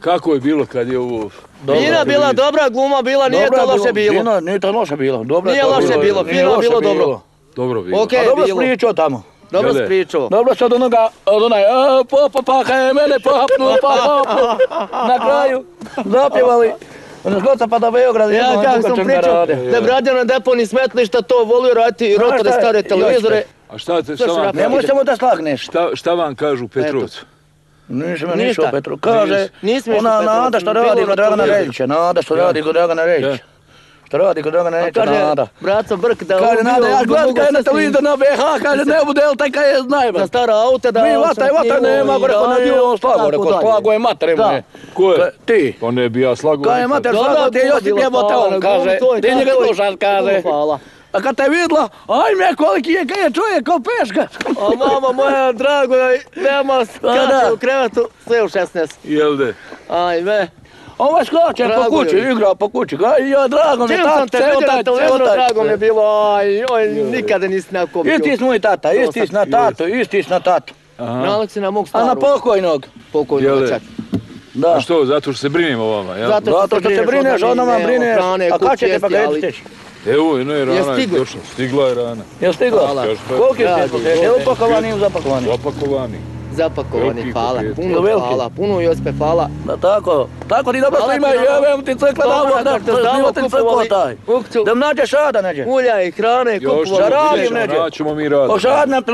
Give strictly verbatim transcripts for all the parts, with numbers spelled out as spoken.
kako je bilo kad je ovo... Vina bila dobra, gluma bila, nije to loše bilo. Vina nije to loše bilo. Nije loše bilo, fino bilo dobro. Dobro bilo. Okej, dobro bilo. spričao tamo. Dobro spričao. Dobro sad onoga, od onaj, popa pa kaj je mene pohapnuo, pa pohapnuo. Na kraju zapjevali. Ono zgoca pa do Beograda. Ja kako sam pričao, da bi radio na deponi smetlišta, to volio raditi i rotare stare televizore. A šta te, šta vam... Nemoj samo da slagneš. Šta, šta vam kažu Petrovcu? Nisam ja nišao Petru. Kaže, Nisam ona Nada što radi kod Dragana Rejića, Nada što radi kod Dragana Rejića. Što radi kod Dragana Rejića, Nada. Braco Brk da... Kaže, Nada, ja gledam kaj je na televizor na B H, kaže, ne bude, jel taj kaj je znajban. Na stara auta da... Mi vataj, vataj, nema, rekao, ne bio on slago, rekao, slago je mater, moje. Ko je? Ti. Pa ne bi ja slago. Kaj je mater, slago ti je Josip jebote, on kaže, ti njega slušaš, kaže. Hvala. A kad te vidla, ajme koliki je, kaj je čovjek kao peška. A mama moja drago, nema skače u krevetu, sve u šesnaest. Jel de? Ajme. Ovo skače po kući, igra po kući, kaj joj, drago mi je, Čim sam te vidio na televizoru, drago mi je bilo, aj, oj, nikada nisi nekako bio. Isti si moj tata, isti si na tatu, isti si na tatu. Nalik si na mog A starog. na pokojnog. Pokojnog čak. Da. A što, zato što se brinemo o vama, jel? Zato što se brineš, o nama brineš, a kad ćete pa ga jediteš? Evo, no je rana, došla, stigla je rana. Jel stigla? Koliko je stigla? Je li upakovani ili zapakovani? Zapakovani. Zapakovani, hvala, puno hvala, puno Jospe, hvala. Da tako, tako ti dobro snimaj, jevem ti crkla davo, da snimate crkla taj. Da mi nađeš šada neđe. Ulja i hrane, kupovali. Da radim neđe. Naćemo mi raditi. O šad na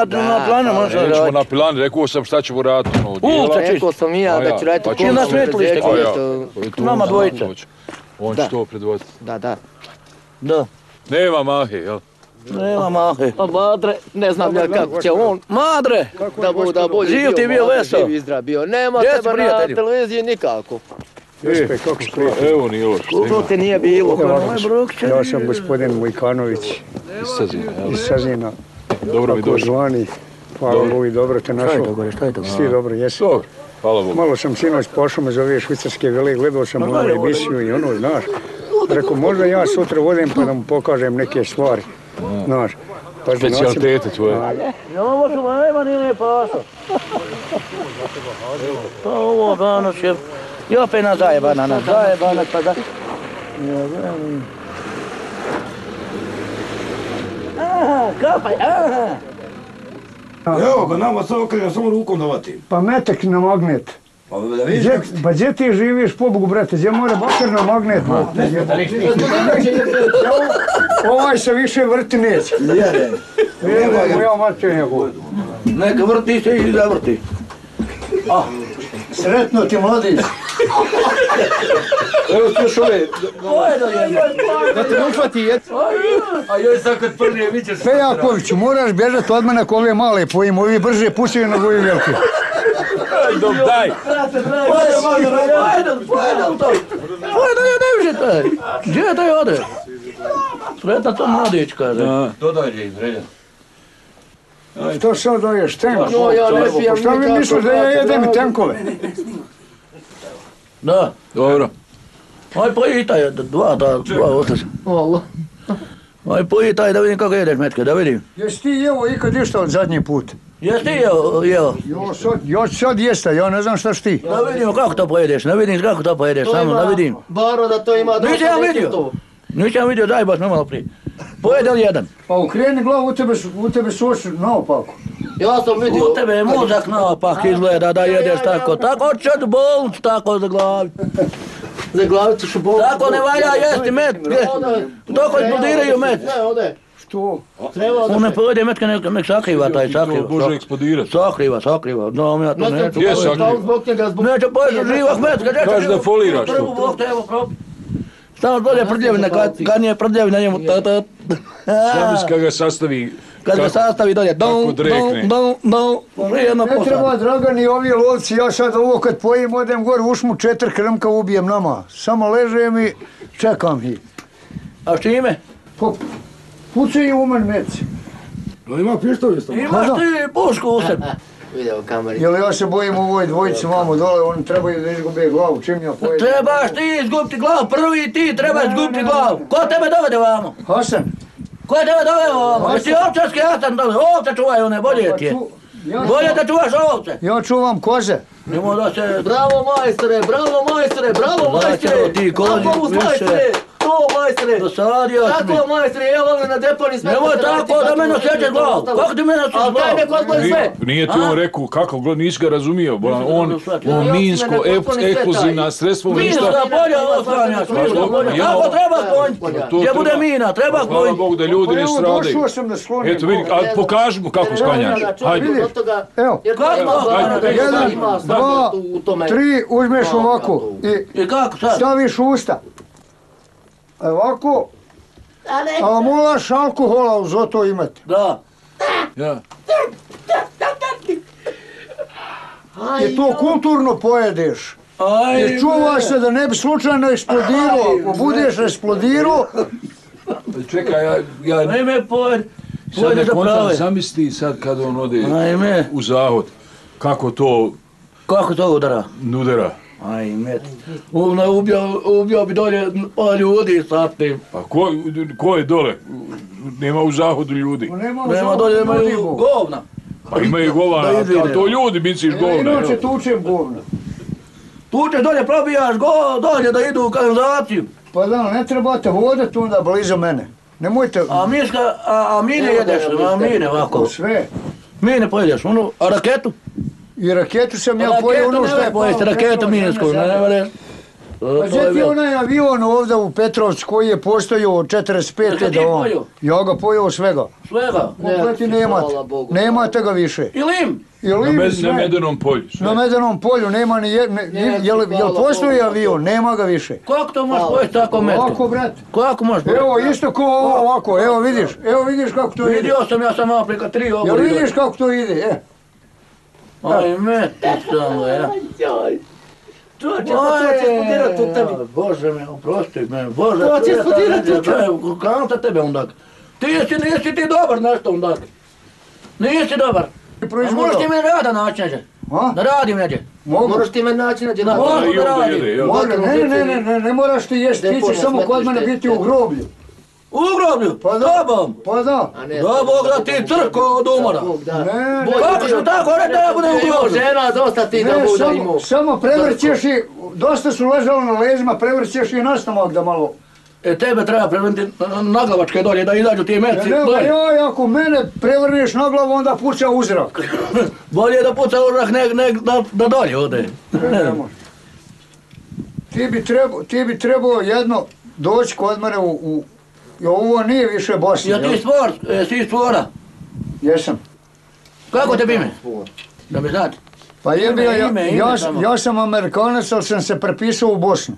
planu možeš raditi. Nećemo na plan, rekao sam šta ćemo raditi. Rekao sam i ja da ću raditi Čim nas smetlište koje? Nama dvojica. On će to predvoditi. Da, da. Da. Nema mahe, jel? Nema mahe. A madre, ne znam ja kako će on. Madre! Da bu da bolje živ ti bio veso. Živ i zdrav bio. Nema teba na televiziji nikako. E, kako ste? Evo nije loš. Kako te nije bilo? Ja sam gospodin Vujkanović iz Sazina. Iz Sazina. Dobro mi došli. Zvani. Hvala Bogu i dobro te našao. Svi dobro, jesi? Dobro. Hvala Bogu. Malo sam sinoć pošao me za ove švicarske vele, gledao sam onu emisiju i ono, znaš. Rekao, možda ja sutra vodim pa da mu pokažem neke stvari, znaš. Specijalitete tvoje. Ja ovo su nema ni ne paša. Pa ovo danas je... I opet na zajebana, na zajebana, pa da... Aha, kapaj, aha! Evo ga, nama sad okrenja samo rukom da vatim. Pa metak na magnet. Pa da vidiš kako... Pa gdje ti živiš, pobogu, brate, gdje mora bakar na magnet? Ovaj se više vrti neće. Jere. Evo, ja maću njegov. Neka vrti se i zavrti. Sretno ti, mladić. Evo ti još ove... Da te uhvati jec. A joj sad kad prnije vićeš... Pejakoviću, moraš bježati od mene ko ove male pojim, ovi brže pušaju nego ovi veliki. Dok daj! Pojedel, pojedel to! Pojedel je ne više taj! Gdje je taj ode? Sretna to mladić, kaže. To dođe iz Relja. Što sad doješ, tenko? No, ja ne pijem Šta vi misliš da ja jedem i tenkove? Da. Dobro. Aj pojitaj, dva, da, dva otac. Allah. Aj pojitaj da vidim kako jedeš metke, da vidim. Jesi ti jeo ikad išta od zadnji put? Jesi ti jeo, jeo? Jo, sad, ja sad jeste, ja ne znam šta si ti. Da vidimo kako to pojedeš, ne vidim kako to pojedeš, samo da vidim. Baro da to ima... Nisam ja vidio. Nisam vidio, daj baš malo prije. Pojedel jedan. Pa ukreni glavu, u tebe, u tebe su oči naopako. Ja sam vidio... U tebe je mozak naopak izgleda da jedeš tako. Tako će ti bolnicu, tako za glavi. Za glavicu ću bolnicu. Tako ne valja jesti met. Doko eksplodiraju met. Ne, ode. Što? On ne pojede metke, nek sakriva taj, sakriva. Može eksplodirati. Sakriva, sakriva. Znam ja to neću. Je sakriva. Neće pojesti živah metka. Kaži da foliraš to. Prvu bok te evo krop. Samo bolje prdljevina, kad nije prdljevina njemu. Zamisli kad ga sastavi... Kad ga sastavi dolje, dom, dom, dom, dom, jedno Ne treba, Dragan, i ovi lovci, ja sad ovo kad pojim, odem gore, ušmu četiri krmka, ubijem nama. Samo ležem i čekam ih. A s čime? Pucaju u men meci. No ima pištolj isto. Imaš ti pušku u sebi. Video kameri. Jel ja se bojim u ovoj dvojici vamo dole, oni trebaju da izgube glavu, čim ja pojedem. Trebaš ti izgubiti glavu, prvi ti trebaš izgubiti glavu. Ko tebe dovede vamo? Hasan. Ko je tebe dovede vamo? Jesi ovčarski Hasan dovede? Ovce čuvaj one, bolje ti je. Bolje da čuvaš ovce. Ja čuvam koze. Nemoj da se... Bravo majstore, bravo majstore, bravo majstore! Znači, ti kozi Apolus više. majstore! To majstore! Dosadio si mi. Tako majstore, evo me na deponi smetli. Nemoj tako da mene osjećaš glavu. Kako ti mene osjećaš Ali daj glavu? neko odgoji sve. Nije, nije ti on rekao kako, gledaj, nisi ga razumio. bolan, On, on minsko, ek- eksplozivna sredstvo, Minska ništa. polja osklanjaš, minska polja. Ja- Kako treba skloniti? To Gdje bude treba. mina, treba Hvala skloniti. Bogu da ljudi ne Evo, stradaju. došao sam da sklonim. Eto vidi, a pokaži mu kako sklanjaš. Hajde. Evo, jedan, dva, tri, uzmeš ovako i I kako sad? staviš u usta. Ovako, a moraš alkohola uz to imati. Da. Ja. I to kulturno pojedeš. Aj, I čuvaj se da ne bi slučajno eksplodirao. Ako budeš eksplodirao, Čekaj, ja, ja Ajme, pojed. sad Pojede ne za kontam, prave. zamisli sad kad on ode Ajme. u zahod, kako to Kako to udara? nudera. Ajme. Ona ubio, ubio bi dolje pa ljudi sa tim. Pa ko, ko je dole? Nema u zahodu ljudi. nema Nema dolje, imaju govna. Pa imaju govana, Da izvine. a to ljudi misliš govna. Inače jel? tučem govna. Tu ćeš dolje probijaš go, dolje da idu u kanalizaciju. Pa da, ne trebate hodati onda blizu mene. Nemojte A miška, a, a mine jedeš, a mine ovako. sve. Mine pojedeš, onu, a raketu? I raketu sam ja Raketu pojeo ono što ne je pojesti, palo raketu Petrovcu, minsku, ne ne znam. vreš. Pa gdje ti onaj avion ovdje u Petrovcu koji je postojao od četrdeset pete Jel' ga ti do on? pojeo? Ja ga pojeo svega. Svega. Kompleti nemate. hvala Bogu. Nemate ga više. I lim. I Na, lim med, sve. na medenom polju. sve. Na medenom polju nema ni jedne, Ne, jel, jel hvala postoji Bogu. avion? Nema ga više. Kako to možeš Hvala. pojesti tako Ovako, metko? brat. Kako možeš pojesti? Evo, isto ko ovo, ovako, evo vidiš, evo vidiš kako to ide. Vidio sam, ja sam malo prika tri Jel obori. vidiš kako to ide, e? Aj, meti samo, ja. Čovječe, pa to će eksplodirati u tebi. Bože me, oprosti me, Bože. To će eksplodirati u tebi. Kako te tebe ondak? Ti si, nisi ti dobar nešto ondak. Nisi dobar. A možeš ti meni rada naći neđe? A? Da radim neđe? Mogu. Moraš ti me naći nađe na Mogu. A i onda radi. jede, jel? Može, ne, ne, ne, ne, ne moraš ti jesti, ti ćeš samo kod mene biti u groblju. U groblju? Pa da. Tobom? Pa da. A ne, Da Bog da ti crko od umora. Bog da. Ne, ne, Kako što tako reći da ja budem u Evo groblju? žena, dosta ti da ne, bude samo, imao. samo prevrćeš i, dosta su ležali na ležima, prevrćeš i nastamak da malo. E tebe treba prevrnuti naglavačke dolje da izađu ti Ja, merci. ne, dolje. ja, ako mene prevrneš na glavu, onda puća u zrak. Bolje je da puca u zrak nek, nek da, da dolje ode. Ne, ne može. Ti bi trebao, ti bi trebao jedno doći kod mene u, u i ovo nije više Bosna, Ja ti jel? stvor, e, si stvora. Jesam. Kako te ime? Da mi znate. Pa jebi ja, Ime, ime, ime ja, samo. ja sam Amerikanac, ali sam se prepisao u Bosnu.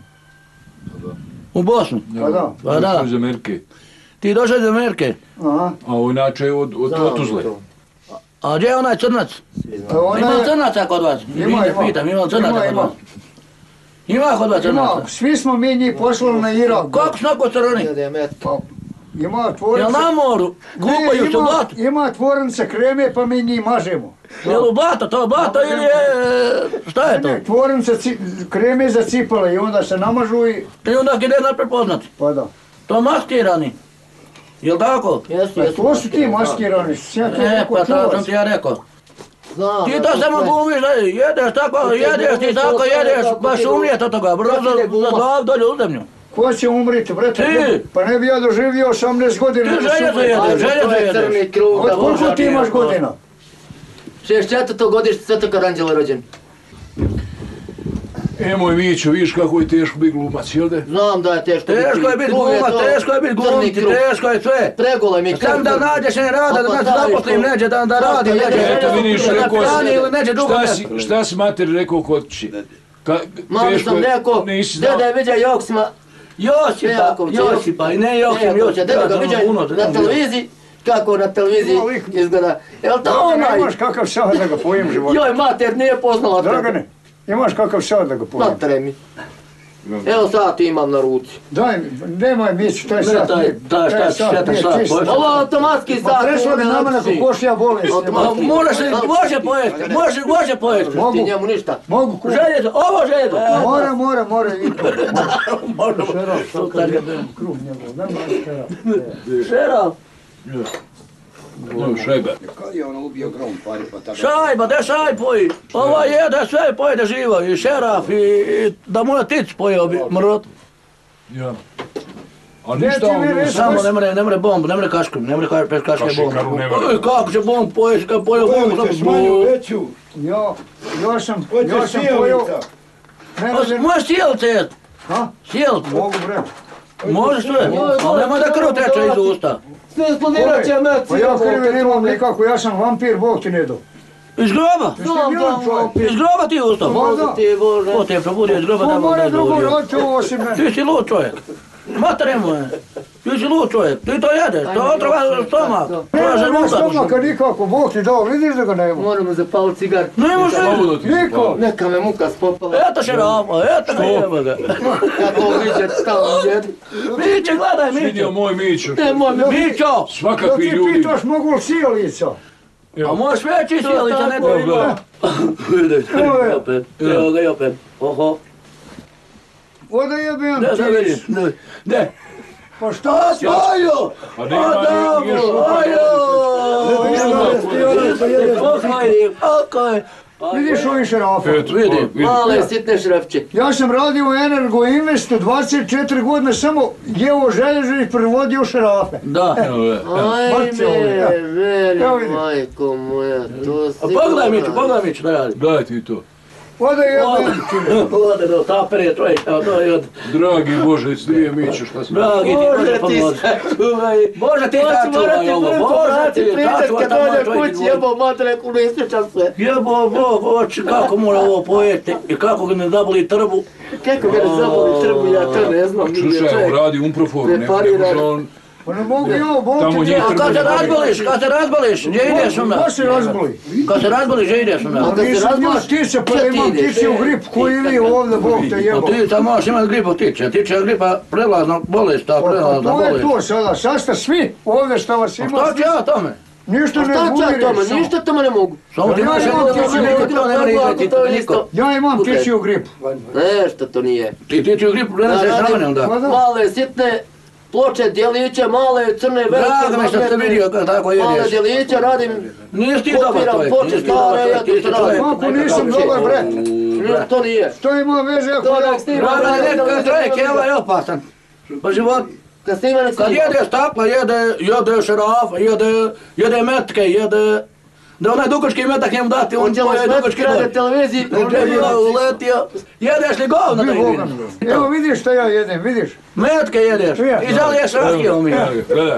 U Bosnu. Pa da. Pa da. Iz Amerike. Ti došao iz Amerike. Aha. A ovo inače od, od, od Tuzle. A gdje je onaj crnac? A ona Ima li je- crnaca kod vas? Ima, Ima, ima. Pitam, ima li crnaca Ima, kod ima. vas? Ima kod vas Ima, crnaca? svi smo mi njih poslali na Irak. Kako su nakon crni? Pa, ima Jel tvornica. na moru? Ne, Kupaju se u ima, blatu? ima tvornica kreme pa mi njih mažemo. Jel u blato, to je blato ili je... Šta je to? Ne, tvornica ci, kreme za cipele i onda se namažu i... I onda ide na prepoznati. Pa da. To maskirani. Jel tako? Jesu, Pa jesu. to su ti maskirani, ja ti E, rekao pa to sam čuvac. ti ja rekao. Znam, Ti ja to sam samo sve- gumiš, da jedeš tako, Ti jedeš ti gumiš, tako, to jedeš, tako baš ti umrijeti od toga, brzo Kako ti guma? za glavu dolje u zemlju. Ko će umriti, brate? Ti. Pa ne bi ja doživio osamnaest godina. Ti da sam željezo umro. jedeš. Ajde, Željezo to je jedeš. crni krug. Od da koliko Boža ti nije imaš rekao. godina? šezdeset četvrto godište Svetog Aranđela rođen. E, moj Mićo, vidiš kako je teško biti glumac, jel de? Znam da je teško Teško je biti Krug glumac, to teško je biti crni glumci, krug. teško je sve. Pregolaj mi Sam da nađeš ne rada, da Pa nas staviš zaposlim to. neđe, da, da radi Zašto neđe. ne? Eto vidiš, Da rekao hrani ili neđe drugo šta si, mjesto. šta si mater rekao kod kući? Ka, Mami teško sam je- rekao, nisi znao. deda je viđa Joksima. Josipa, Nejakovća, Josipa, i ne Jokim, Josip, Deda ga ja viđa sam puno, na televiziji, kako na televiziji Ima lik. izgleda. Jel to Dragane, onaj? imaš kakav sad da ga pojem život. Joj, mater nije poznala tebe. Dragane, imaš kakav sad da ga pojem. Matere mi. Evo sad imam na ruci. Daj, nemoj Mić, taj Ne, sat taj- nije. taj šta, taj sat šetan nije sat, čist. poješ. Ovo je automatski Ma sat. prešlo bi nama neko košija bolest. Automatski. A možeš li, može pojesti, može, može pojesti. Mogu. Ti njemu ništa. Mogu kući. Željezo, ovo željezo. Mora, mora, mora i to. Možemo. Šeraf, to kad je krug njegov, da mora šeraf. Šeraf. No, šajbe. Kad je ono ubio grom pari pa tada... Šajba, de šaj poji. Ova jede sve pojede živo, i šeraf, i, i da moja tic pojeo bi mrot. Ja. A ništa on... Samo ne mre, ne mre bombu, ne mre kašku, ne mre ka, bez kaške bombu. Kašikaru ne mre. Kako će bombu poješ, kad pojeo bombu, Pojete samo šmanju bombu. veću. Ja, ja sam, Hoćeš ja sam pojao... sjelica. Ne može... Možeš sjeliti jet? Ha? Sjeliti? Mogu bre. Možeš sve, ali nemoj da krv teče iz usta. Sve eksplodirat će met. Pa ja krvi nemam nikako, ja sam vampir, Bog ti ne do. Iz groba? Iz groba ti je ustao? Voda. Ti Bože. Ko te je probudio iz groba da Pa Bog more ne drugo dovodio? raditi ovo osim mene. Ti si lud čovjek. Matere moje. Ti si lud čovjek. Ti to jedeš. To je otrova stomak. To je Nema želudac. stomaka nikako, Bog ti dao, vidiš da ga nema. Moramo zapaliti cigar. Ne može. Slobodno ti se Niko. pali. Neka me muka spopala. Eto šerafa, eto ga jeba ga. Ja to viđet stalno jedi. Miće, gledaj Vidio Mićo. moj Mićo. Nemoj me Mićo! Da Svakakvi ti ljudi. pitaš mogu li sjelica? A možeš veći sjelica, ne to ima. Vidiš, opet. Evo ga i opet. Oho. Oda jebem Ne, da ti. vidiš. Ne, ne. Pa šta si? Ajo! Pa nema, nije Adamo! šupa. Ajo! Pokojni, pokoj. Vidiš ovi šerafe? Eto, Vidi. vidi. male sitne šrafče. Ja sam radio u Energo Investu dvadeset četiri godine, samo jeo želježu i prevodio šerafe. Da. Ajme, meni, Evo vidi. majko moja, to A si... pogledaj Miću, pogledaj Miću da radi. Daj ti to. Oda jebem ti. Ode do tapere čovjek, evo to je od... Dragi Bože, strije Mićo, šta smo... Dragi ti Bože Bože ti pomozi. sačuvaj. Bože ti sačuvaj ovo, Bože ti pričat sačuvaj kad da moj dođe čovjek kući, jebo matere, kuno ispričam sve. Jebo Bog, oči kako mora ovo pojeti i kako ga ne zaboli trbu. Kako ga ne zaboli trbu, ja to ne znam. Slušaj, on radi umprofor, ne, ne može on... Pa ne mogu ja, Bog Tamo ti nije dao. A kad se razboliš, kad se razboliš, gdje ideš onda? Ko se razboli? Kad se razboliš, gdje ideš onda? Kad se Nisam ja razboliš, tice, pa gdje da ti imam ideš? tice u grip koji vi ovdje, Bog te Pa jebo. ti sam možeš imati gripu tiče, tiče gripa prelazna bolest, ta Pa prelazna to je bolest. to sada, sad ste svi ovdje što vas A ima. šta ću ja tome? Ništa A ne šta ću ja tome, budiriš. ništa tome ne mogu. Samo ti Ja imaš imam jedno tiče da gripu, ne to ne mora izleti, to je niko. isto. Ja imam Slušaj. tiče u grip. Nešto to nije. Ti tiče gripu preneseš na mene onda. Pa da. Male, sitne ploče, djeliće, male, crne, velike, Drago mi što ste vidio kako tako male jedeš. djeliće, radim, Nisi ti dobar Kopiram čovjek, ploče nisi ti dobar stare, čovjek, ti si ja to čovjek. radim. Kako nisam dobar, bre? ne, to nije. To ima veze ako To ja... nek snima, Rada ne, je ne, neka ne, čovjek, ne, ne, evo je opasan. Pa život, Kad snima, nek kad snima. jede stakla, jede, jede šarafa, jede, jede metke, jede... Da onaj dugački metak njemu dati, on Hoćemo poje smet dugački kada doj. televiziji. On je bio uletio. Jedeš li govna da Bi Boga ideš? mi. Evo vidiš što ja jedem, vidiš? Metke jedeš. Ja. I zaliješ rakijom mi. Gledaj.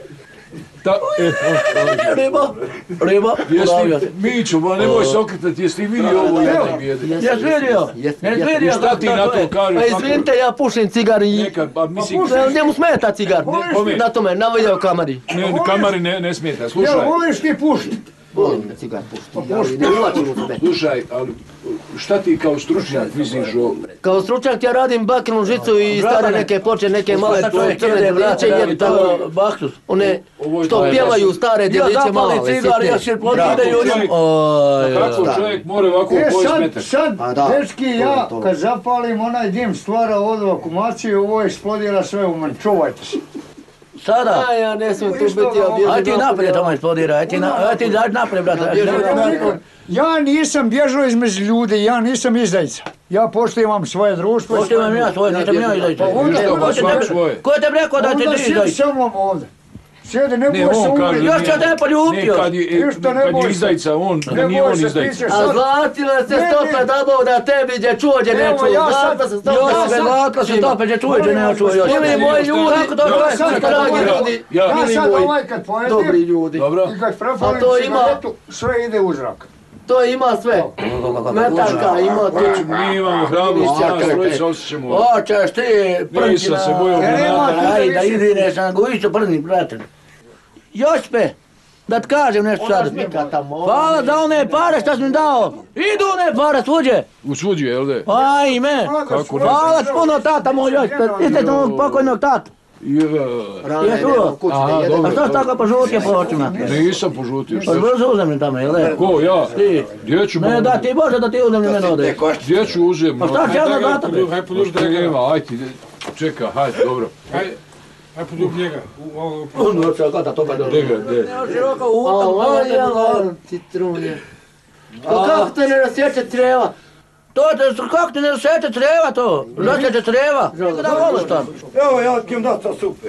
Ta, e, Riba, riba, udavio jesi se. Mićo, ma nemoj se okretati, jesi ti vidio ovo jedan bijede? Jes vidio? Jes I vidio šta ti na to Pa kažeš? izvinite, ja pušim cigar i... Neka, pa mislim, Ne, njemu smeta cigar. Kome? Na tome, na video kamari. ne, kamari ne, ne smeta, Jel slušaj. voliš ti pušti? Volim da cigar puštim, ali ne ulačim u sebe. Slušaj, ali šta ti kao stručnjak misliš o... Kao stručnjak ja radim bakrenu žicu i stare neke ploče, neke male Šta čovjek crne jede, djeliće, brate, jer radi tamo to baksus. one Ovo je što to, pjevaju stare Ja djeliće male, zapali cigar, ja sitne. se podide i čovjek- uđem. Oj, Kako da. čovjek mora ovako E pojest sad, metak? sad, Pa da, dečki, to je ja to. kad zapalim onaj dim stvara odu akumaciju, ovo eksplodira sve u meni, čuvajte se. Sada. A ja ne smijem tu biti, ja bježim Aj ti naprijed tamo eksplodira, aj ti na- aj ti daj naprijed, brate. Ja bježim Ne- naprijed. Ja nisam bježao između ljudi, ja nisam izdajica. Ja poštivam svoje društvo. i Pošto imam ja svoje, nisam ja izdajica. Pa onda Ništa, ko pa te svak ne- svoje. Ko je te rekao da ti Onda ti sjedi izdajica? sa mnom ovdje. Sjedi, ne Ne, boj se on kaže... umri. Još će te Ne, poljubio. kad je, Ništa, ne kad boj je se. izdajica, on, Ne nije boj on se, izdajica. ti ćeš A sad... zlatila se Ne, stope ne. da Bog da tebi gdje čuđe ne Evo, čuo. ja sad- Zlatila se stope. Još Ja se sad- zlatko se tope, će čuje, ne čuje još. Ili moji ljudi, Kako to Ja čovjek sad može kad tako dragi ovaj- ljudi, Ja- Ja mili sad moji, ovaj kad dobri pojedim ljudi. Dobro. i kad prefalim A to ima- cigaretu, sve ide u zrak. To ima sve. Metarka ima tu. Mi imamo hrabrost, ja strojica osjećamo. Hoćeš ti prnti Nisam se bojao na... granata. Aj, da idineš na gujicu prni, brate. Jospe, da ti kažem nešto sad. Hvala za one pare što si mi dao. Idu one pare svuđe. U svuđu, jel de? Ajme. Kako ne? Hvala ti puno tata moj Jospe. Ište mog pokojnog tata. Ja, Je čuo? Aha, Kućite, dobro. A što si tako požutio po očima? nisam požutio. Pa brzo uzem tamo, jel ne? Ko, ja? Ti. Gdje ću... Ne, da ti Bože da ti uzem mene ode. Gdje ću uzem? Pa šta će ja na data? Hajde, podruži da ga ima, ajde, čeka, hajde, dobro. Hajde. Aj pod njega. Ono će kada toga dobro. Gdje ga, gdje? Široko utam. Citrunje. A kako to ne rasjeće treba? To je, kako ti ne osjete treba to? Rasjeće treba. Kada voliš tam? Evo ja ti im dat sa supe.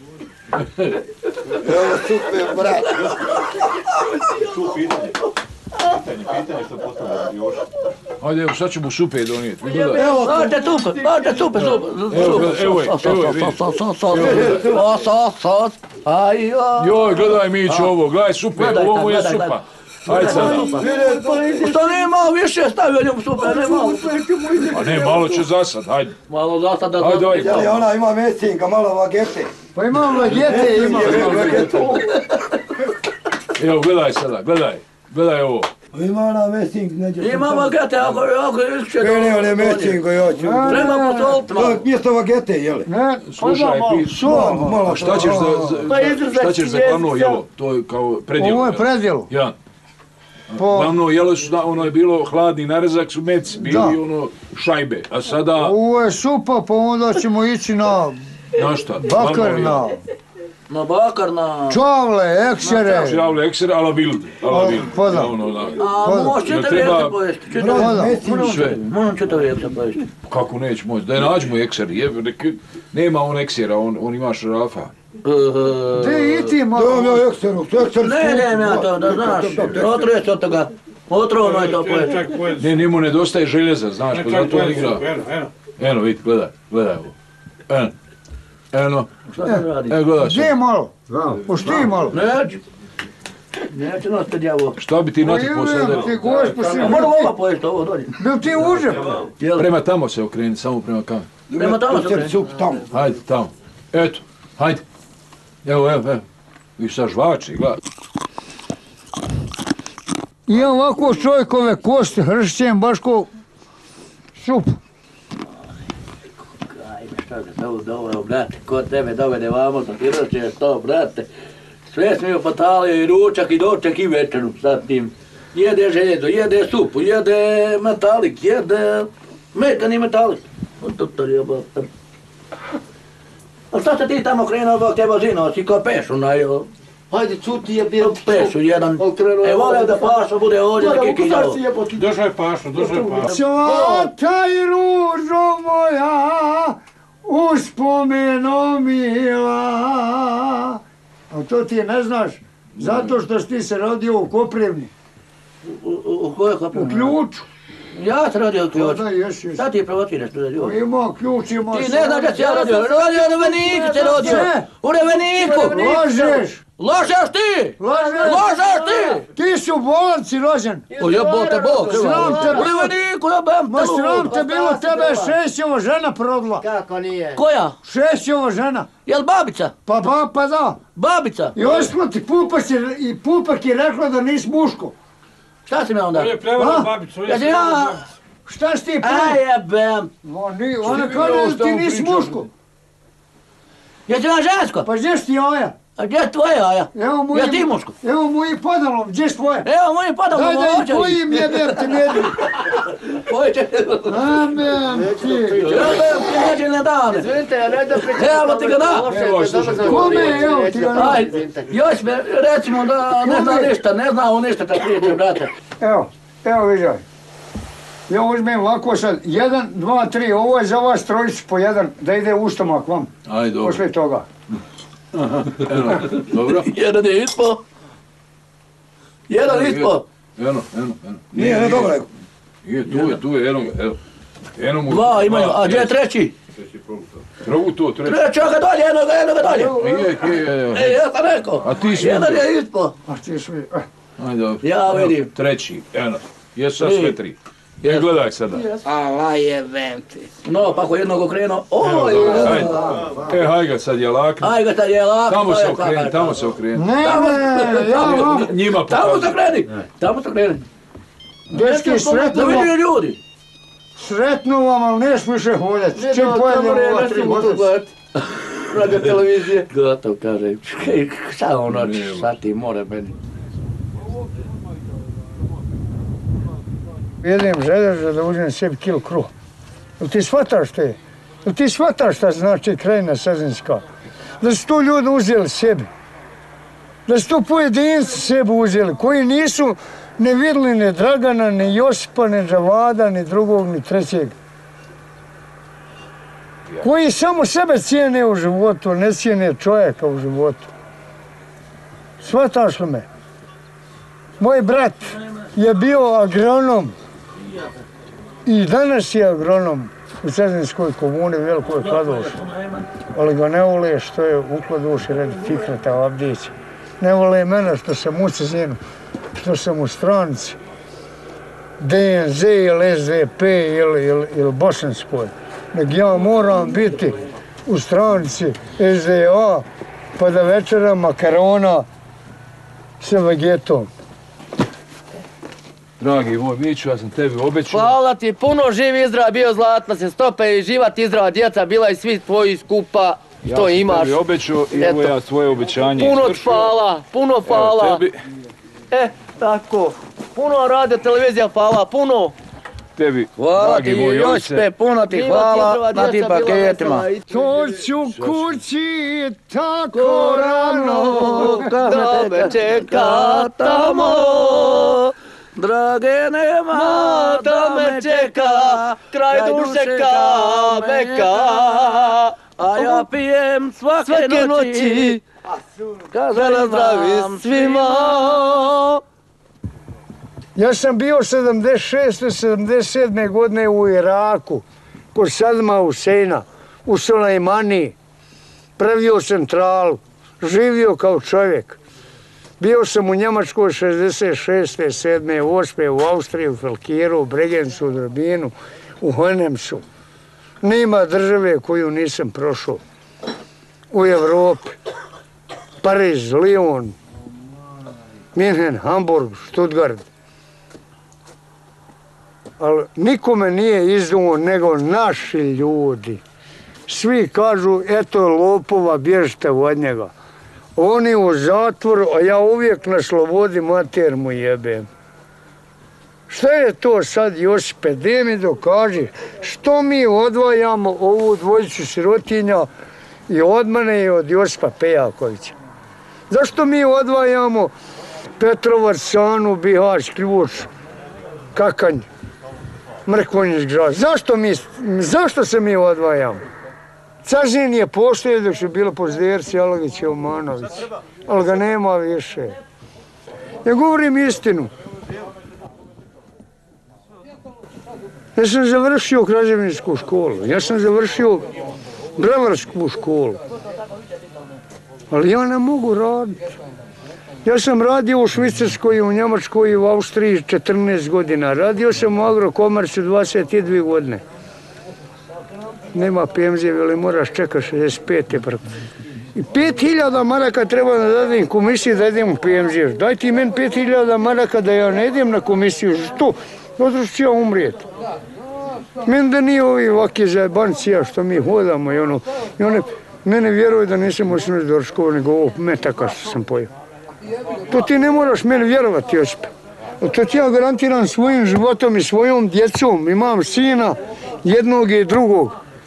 Evo super, brat. Tu pitanje. Pitanje, pitanje što postavlja još. Ajde, evo, sad ćemo supe donijeti. Gledaj. Evo, ajde supe, ajde supe, supe. Evo, evo je, evo je, vidi. Sos, sos, sos. Aj, aj. Joj, gledaj Miću ovo, gledaj supe, ovo mu je supa. Ajde sada. Što nije malo više stavio njemu supe, ne malo. A ne, malo će zasad, hajde. Malo zasad da... Ajde, ajde. Jel ona ima mesinka, malo vagete. Pa imam vagete, imam vagete. Evo, gledaj sada, gledaj. Gledaj ovo. Ima ona mesink, neđe. Ima vagete, ako je iskće... Ne, ne, ne mesinko, ja ću. Treba posoliti malo. Mjesto vagete, jele. Ne, Slušaj, pi... Malo, Šta ćeš za, za, šta ćeš za glavno jelo? To je kao predjelo. ovo je predjelo. Ja. Po, Glavno jelo su, da, ono je bilo hladni narezak, su meci, bili Da. ono šajbe. A sada, ovo je supa, pa onda ćemo ići na na šta? bakar, na Na bakar, na... čavle, eksere. Žavle ekser, ala vild. Ala vild. Pa da. Ono, da. A možeš čitav treba- jeste pojesti, čitav Pa jeste. da. Sve. Možem čitav jeste pojesti. Kako neće moći? Da je nađemo ekser, jebe, nek- nema on eksera, on, on ima šrafa. Gdje i ti Dom malo? ja ekseru, ekser. Ne, ne, ja to, da znaš, otruje se od toga. Otrovno je to pojesti. Ček, pojedi. Ne, njemu nedostaje željeza, znaš, pa zato on igra. Eno, eno. Eno, vidi, gledaj, gledaj ovo. Eno, eno, Šta se radi? e, gledaj Gdje sad. malo? Pošti malo. Neću. Neću nas te djavo. Šta bi ti natrpao sada? Ujevem ti gospo si. A moram ova pojesti ovo dolje. Bil ti užem? Jel? Prema tamo se okreni, samo prema kameru. Prema tamo se Sebi kreni. sup tamo. Hajde, tamo. Eto, hajde. Evo, evo, evo. Vi sad žvači, gledaj. I ovako čovjekove kosti hršćem baš ko sup. Ajme, šta se to doveo, brate, ko tebe dovede vamo, da ti ročeš to, brate. Sve smiju potalio i ručak i doček i večeru sa tim. Jede željezo, jede supu, jede metalik, jede metani metalik. Tutor je botan. A šta se ti tamo krenuo, Bog te vozino, si ko pešu na jo? Hajde, cuti je bio Pešu jedan. E, volio da paša bude ovdje da kikinjavo. Došao je pašo, došao je pašo. Svata i ružo moja, uspomeno mila. A to ti ne znaš, zato što si ti se rodio u Koprivni, U kojoj u kapu? Ključu. Ja sam rodio ključ. Da, jes, jes. Šta ti provociraš tu da ljudi? Ima ključ, ima Ti ne znaš da si ja rodio, rodio u Reveniku se rodio. Ne. U Reveniku. Lažeš, Ložeš ti! lažeš. Ložeš ti! Ti su bolanci rođen. O jebote Bog, Sram te u Reveniku jebem Ma sram te bilo, tebe je Šešćova žena prodla. Kako nije? Koja? Šešćova žena. Jel babica? Pa ba, pa da. Babica? I osmo ti pupak je, i pupak je rekla da nis muško. Šta si me onda? On je prevarao A? babicu. on je Ja sam prevarao ja... babicu. Šta si ti Aj pre? jebem. Oni, ona ti kaže bilo da šta ti on nis priča? muško. Ja sam ja žensko. Pa gdje si ti jaja? A gdje je tvoje jaja? Evo mu Ja i- ti muško. Evo mu i podalom, gdje si tvoje? Evo moji padamo Daj da i očevi. tvojim jebem ti medvi. Koji će... Amen ti. Jebem ti neđelne dane. Izvinite, ja ne da pričam. Evo ti ga da. Evo, slušaj. Kome, evo ti ga da. Aj, još me recimo da ne zna ništa, ne zna on ništa kad prijeđe, brate. Evo, evo viđaj. Ja uzmem ovako sad, jedan, dva, tri, ovo je za vas trojicu po jedan, da ide u stomak vam, Ajde, dobro. posle toga. Eno, dobro. Jedan je ispo. Jedan ispo. Eno, eno, eno. Nije, ne dobro rekao. Je, tu je, tu je, eno ga, evo. Eno mu... Dva imaju, a gdje je treći? Provu to, treći. Trećoga dolje, jednoga, jednoga dolje. Je, je, je, E, je. ja sam rekao. A ti si Jedan vidio. je ispo. A ti svi, eh. Ajde, dobro. Ja Evo, vidim. Treći, eno. Jesu sad Tri. sve tri. E, gledaj sada. Ala jebem ti. No, pa ako jednog okrenuo, oj, Ajde. E, haj ga sad je lakno. aj ga tad je lako. Tamo to se je okreni, kvaka. tamo se okreni. Ne, ne, ja vam, Njima Tamo se pokazuj. kreni, tamo se kreni. dečki, Da sretno vidi vam, ljudi. sretno vam, ali neš više holjati. Čim pojedemo ova tri godine. Radio televizije. Gotov, kaže, šta ono, šta ti more meni. Jedem željezo da uzmem sebi kilo kruha. Jel ti shvataš te? Jel ti shvataš šta znači krajina Sazinska? da su to ljudi uzeli sebi. Da su to pojedinci sebi uzeli, koji nisu ne vidjeli ni Dragana, ni Josipa, ni Džavada, ni drugog, ni trećeg. Koji samo sebe cijene u životu, ne cijene čovjeka u životu. Shvataš li me? Moj brat je bio agronom i danas je agronom u Cetinskoj komuni, Velikoj Kladuši. Ali ga ne vole što je u Kladuši radi Fikreta Avdića. Ne vole mene što sam u Cezinu, što sam u stranci D N Z ili S D P ili, ili, ili Bosanskoj. Nek ja moram biti u stranci S D A pa da večera makarona sa vegetom. Dragi moj Miću, ja sam tebi obećao. Hvala ti, puno živi Izra, bio zlatna se stope i živat Izra, djeca bila i svi tvoji skupa, što imaš. Ja sam tebi obećao i evo ja svoje obećanje puno isvršio. hvala, puno hvala. Evo tebi. E, tako. Puno radio televizija, hvala, puno. Tebi, Hvala dragi ti, moj Josipe, oče. puno ti hvala na tim paketima. To ću kući tako rano, Da me čeka tamo. Drage nema Da me čeka, kraj duše kameka. A ja pijem svake, Svake noći, noći, kad želim zdravi svima. Ja sam bio sedamdeset šeste sedamdeset sedme godine u Iraku, kod Sadma Huseina, u Sulejmaniji. Pravio centralu, živio kao čovjek. Bio sam u Njemačkoj šezdeset šeste sedme osme u Austriji, u Felkiru, u Bregencu, u Drbinu, u Honemsu. Nema države koju nisam prošao. U Evropi. Pariz, Lyon, Minhen, Hamburg, Stuttgart. Ali nikome nije izduo nego naši ljudi. Svi kažu, eto lopova, bježite od njega. Oni u zatvoru, a ja uvijek na slobodi, mater mu jebem. Šta je to sad, Josipe, gdje mi dokaži? Što mi odvajamo ovu dvojicu sirotinja i od mene i od Josipa Pejakovića? Zašto mi odvajamo Petrovac, Sanu, Bihać, Ključ, Kakanj, Mrkonjić grad? Zašto, mi, zašto se mi odvajamo? Cazin je postoje dok su bilo pozderci Alagić i Omanović, ali ga nema više. Ja govorim istinu. Ja sam završio građevinsku školu, ja sam završio bravarsku školu, ali ja ne mogu raditi. Ja sam radio u Švicarskoj, u Njemačkoj i u Austriji četrnaest godina. Radio sam u Agrokomercu dvadeset dvije godine. Nema penzije, ali moraš čekati šezdeset pete I pet hiljada maraka treba da dadim komisiji da idem u penziju. Daj ti meni pet hiljada maraka da ja ne idem na komisiju. Što? Zato što ću ja umrijeti. Meni da nije ovi ovakvi zajebancija što mi hodamo i ono. I one mene vjeruju da nisam osnovi doškova nego ovo metaka što sam pojeo. To ti ne moraš meni vjerovati, Josipe. To ti ja garantiram svojim životom i svojom djecom. Imam sina, jednog i drugog.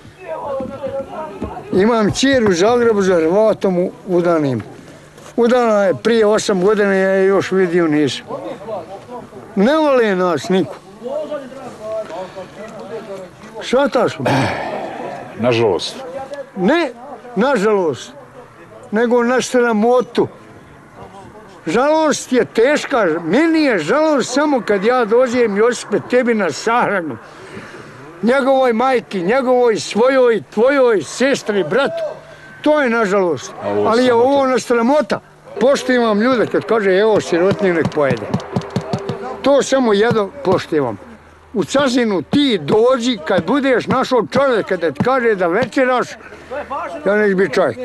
Imam ćer u Zagrebu za Hrvatom udanim. Udana je prije osam godina, ja je još vidio nisam. Ne vole nas niko. Shvataš li? Nažalost. Ne, nažalost, nego na sramotu. Žalost je teška, meni je žalost samo kad ja dođem, Josipe, tebi na sahranu. Njegovoj majki, njegovoj svojoj, tvojoj sestri, bratu. To je nažalost. Ali je ovo na sramota. Poštivam ljude kad kaže evo sirotnji nek pojede. To samo jedno poštivam. U Cazinu ti dođi kad budeš našao čovjeka da ti kaže da večeraš, ja neću biti čovjek.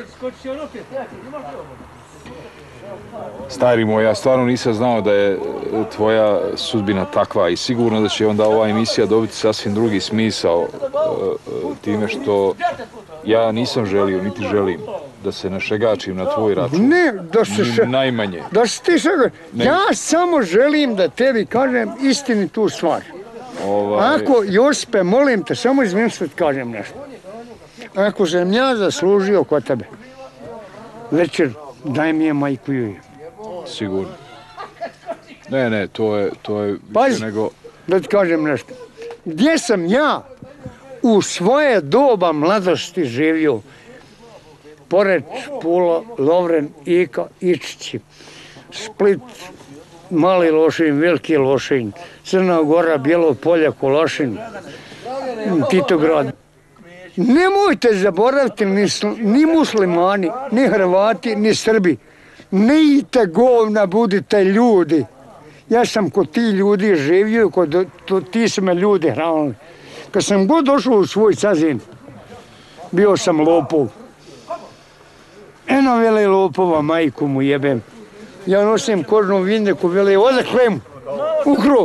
Stari moj, ja stvarno nisam znao da je tvoja sudbina takva i sigurno da će onda ova emisija dobiti sasvim drugi smisao time što ja nisam želio, niti želim da se našegačim na tvoj račun. Ne, da se še... Najmanje. Da se ti šegač... Ja samo želim da tebi kažem istinitu stvar. Ovaj... Ako, Josipe, molim te, samo izvim što ti kažem nešto. Ako sam ja zaslužio kod tebe, večer, daj mi je majku Juju. Sigurno. Ne, ne, to je, to je Pazi, više nego... da ti kažem nešto. Gdje sam ja u svoje doba mladosti živio? Poreč, Pula, Lovren, Ika, Ičići, Split, Mali Lošinj, Veliki Lošinj, Crna Gora, Bijelo polje, Kolašin, Titograd. Nemojte zaboraviti ni, ni muslimani, ni Hrvati, ni Srbi. Nijte govna, budite ljudi. Ja sam kod ti ljudi živio, kod to, ti su me ljudi hranili. Kad sam god došao u svoj Cazin, bio sam lopov. Eno vele lopova, majku mu jebem. Ja nosim kožnu vindeku, vele, odakle mu, ukro.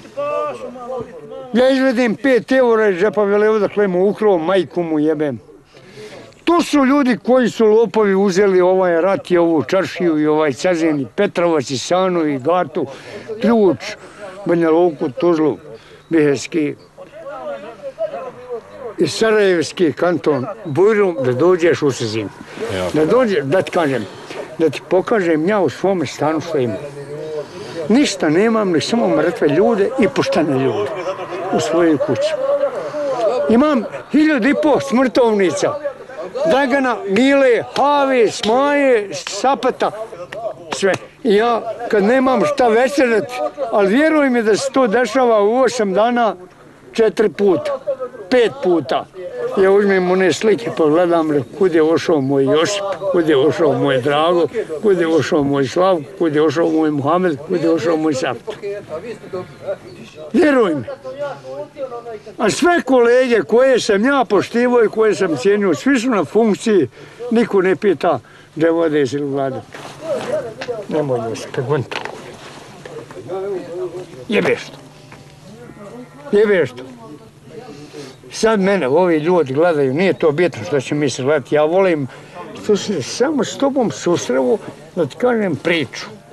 Ja izvedim pet eura iz džepa, vele, odakle mu, ukro, majku mu jebem. To su ljudi koji su lopovi uzeli ovaj rat i ovu čaršiju i ovaj Cazin, i Petrovac, i Sanu, i Gatu, Ključ, Banja Luku, Tuzlu, Bihelski i Sarajevski kanton, Bujrum, da dođeš u Cazin. Da dođeš, da ti kažem, da ti pokažem ja u svome stanu što imam. Ništa nemam, ni samo mrtve ljude i poštene ljude u svojoj kući. Imam hiljadu i po smrtovnica. Dragana, Mile, Have, Smaje, Sapata, sve. I ja kad nemam šta večerati, ali vjeruj mi da se to dešava u osam dana četiri puta, pet puta. Ja uzmem one slike, pogledam kud je ošao moj Josip, kud je ošao moj Drago, kud je ošao moj Slavko, kud je ošao moj Muhamed, kud je ošao moj Sapta. Vjeruj mi. A sve kolege koje sam ja poštivao i koje sam cijenio, svi su na funkciji, niko ne pita gdje vode ili vlade. Nemoj Josip, pegvento. Jebeš to. Jebeš to. Sad mene ovi ljudi gledaju, nije to bitno što će mi se gledati, ja volim što se samo s tobom susrevu da ti kažem priču.